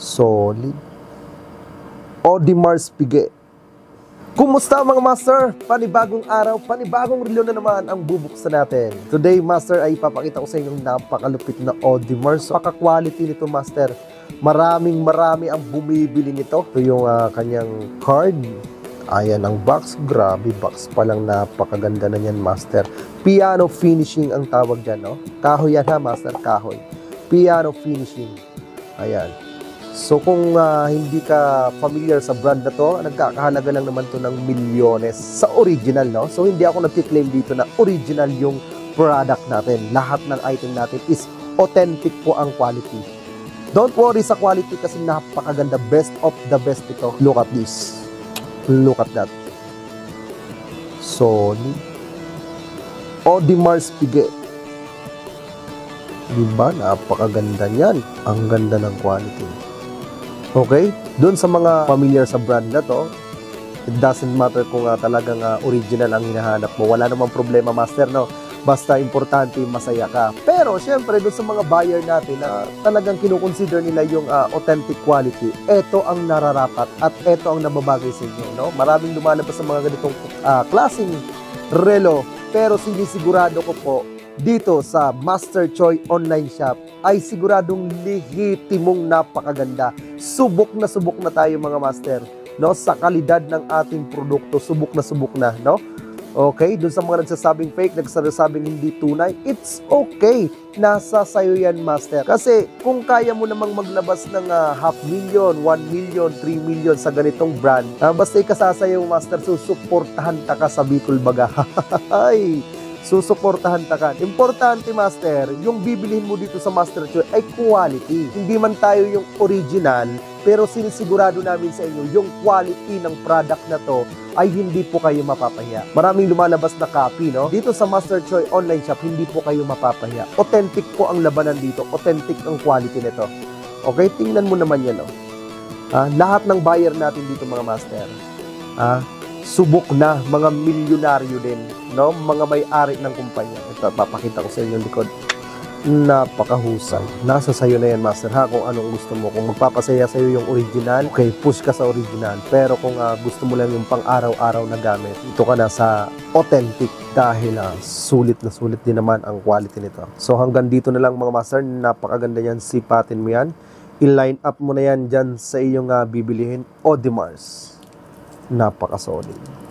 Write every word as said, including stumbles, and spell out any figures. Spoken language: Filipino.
Solid. Audemars Piguet. Kumusta mga master? Panibagong araw, panibagong relo na naman ang bubuksan natin. Today master ay ipapakita ko sa inyo napakalupit na Audemars. Paka-quality nito master. Maraming marami ang bumibili nito. Ito yung uh, kanyang card. Ayan ang box. Grabe box pa lang, napakaganda na yan master. Piano finishing ang tawag dyan, no? Kahoy yan ha master, kahoy. Piano finishing. Ayan. So kung uh, hindi ka familiar sa brand na to, nagkakahalaga lang naman to ng milyones sa original, no? So hindi ako nagki-claim dito na original yung product natin. Lahat ng item natin is authentic po ang quality. Don't worry sa quality kasi napakaganda. Best of the best ito. Look at this. Look at that. Solid. Audemars Piguet. Diba? Napakaganda niyan. Ang ganda ng quality. Okay? Doon sa mga familiar sa brand na to, it doesn't matter kung uh, talagang uh, original ang hinahanap mo. Wala namang problema, master, no? Basta importante, masaya ka. Pero, syempre, doon sa mga buyer natin na uh, talagang kinukonsider nila yung uh, authentic quality, eto ang nararapat at eto ang nababagay sa inyo, no? Maraming lumalabas sa mga ganitong uh, klaseng relo, pero sinisigurado ko po, dito sa Master Choi Online Shop ay siguradong lehitimong napakaganda. Subok na subok na tayo mga master, no? Sa kalidad ng ating produkto, subok na subok na, no? Okay, dun sa mga nagsasabing fake, nagsasabing hindi tunay, it's okay. Nasa sayo yan master. Kasi kung kaya mo namang maglabas ng uh, half million, one million, three million sa ganitong brand, uh, basta ikasasayaw master, susuportahan ta ka sa Bicol Baga. Ay, susuportahan ta ka. Importante master, yung bibilihin mo dito sa Master Choi ay quality. Hindi man tayo yung original, pero sinisigurado namin sa inyo, yung quality ng product na to ay hindi po kayo mapapahiya. Maraming lumalabas na copy, no? Dito sa Master Choi Online Shop, hindi po kayo mapapahiya. Authentic po ang labanan dito. Authentic ang quality nito. Okay? Tingnan mo naman yan, no? Ah, lahat ng buyer natin dito mga master, ah, subok na, mga milyonaryo din, no? Mga may-ari ng kumpanya. Ito, papakita ko sa inyo yung likod. Napakahusay. Nasa sayo na yan, master, ha? Kung anong gusto mo. Kung magpapasaya sa'yo yung original, okay, push ka sa original. Pero kung uh, gusto mo lang yung pang-araw-araw na gamit, ito ka na sa authentic dahil uh, sulit na sulit din naman ang quality nito. So hanggang dito na lang mga master. Napakaganda yan. Sipatin mo yan. I-line up mo na yan dyan sa iyong uh, bibilihin. Audemars. Napaka-solid.